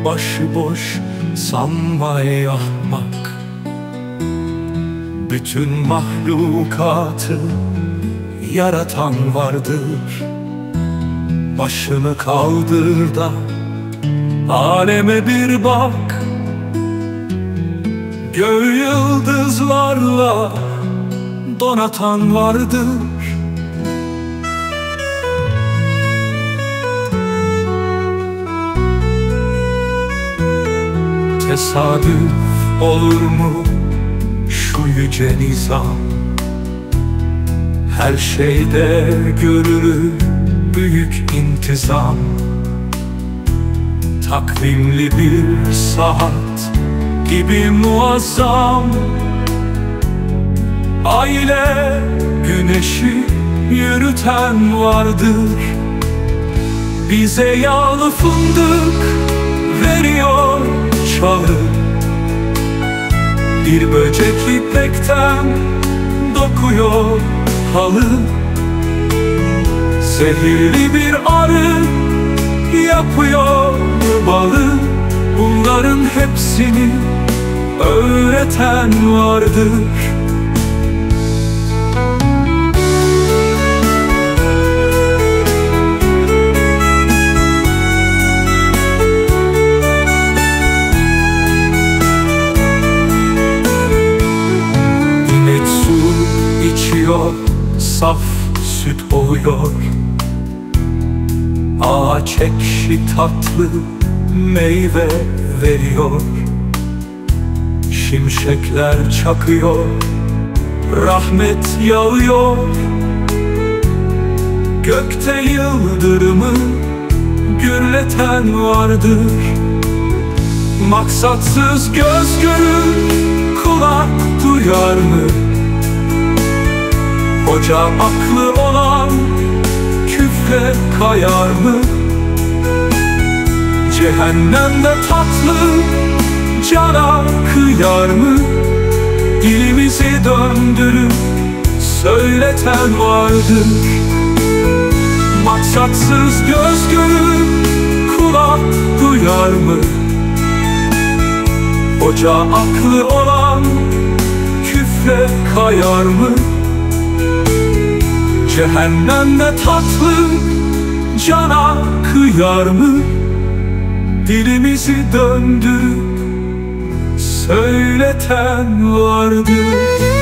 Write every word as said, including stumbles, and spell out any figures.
başıboş sanmayı ahmak. Bütün mahlukatı yaratan vardır. Başını kaldır da aleme bir bak. Göğü yıldızlarla donatan vardır. Tesadüf olur mu şu yüce nizam? Her şeyde görülür büyük intizam. Takvimli bir saat gibi muazzam. Aile güneşi yürüten vardır. Bize yağlı fındık veriyor çağı. Bir böcek ipekten dokuyor halı. Zehirli bir arı yapıyor balı. Bunların hepsini öğreten vardır. İnek su içiyor, saf süt oluyor. Ağaç ekşi tatlı meyve veriyor. Şimşekler çakıyor, rahmet yağıyor. Gökte yıldırımı gürleten vardır. Maksatsız göz görür, kulak duyar mı? Hoca aklı olan küfre kayar mı? Cehennemde tatlı cana kıyar mı? Dilimizi döndürüp söyleten vardır. Maksatsız göz görür, kulak duyar mı? Hoca aklı olan küfre kayar mı? Cehennemde tatlı cana kıyar mı? Dilimizi döndürüp söyleten vardır.